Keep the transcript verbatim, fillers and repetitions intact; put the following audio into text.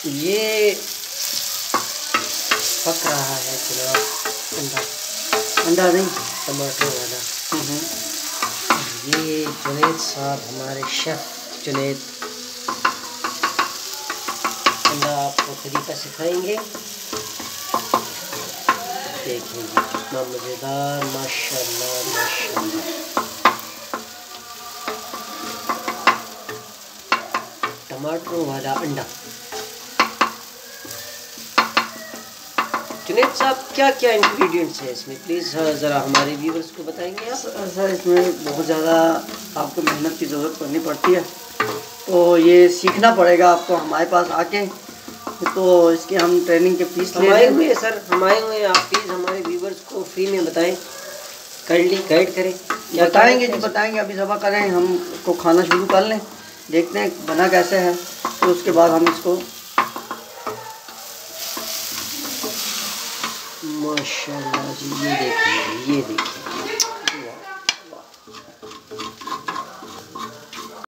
ये पक रहा है जनाब अंडा, अंडा नहीं टमाटर वाला। ये जुनैद साहब हमारे शेफ़ जुनैद अंडा आपको तरीका सिखाएंगे। देखेंगे कितना मज़ेदार, माशाल्लाह माशाल्लाह। टमाटरों वाला अंडा। जुनैद साहब क्या क्या इंग्रेडिएंट्स हैं इसमें, प्लीज़ ज़रा हमारे व्यूअर्स को बताएंगे आप। सर इसमें बहुत ज़्यादा आपको मेहनत की ज़रूरत पड़नी पड़ती है, तो ये सीखना पड़ेगा आपको हमारे पास आके। तो इसके हम ट्रेनिंग के फीस ले हमारे हुए सर, हमारे हुए आप प्लीज़ हमारे व्यूअर्स को फ्री में बताएं, काइंडली गाइड करें। क्या बताएंगे जी बताएंगे, अभी सभा करें हम इसको खाना शुरू कर लें, देखते हैं बना कैसे है, तो उसके बाद हम इसको। माशाल्लाह जी, ये देखिए ये देखिए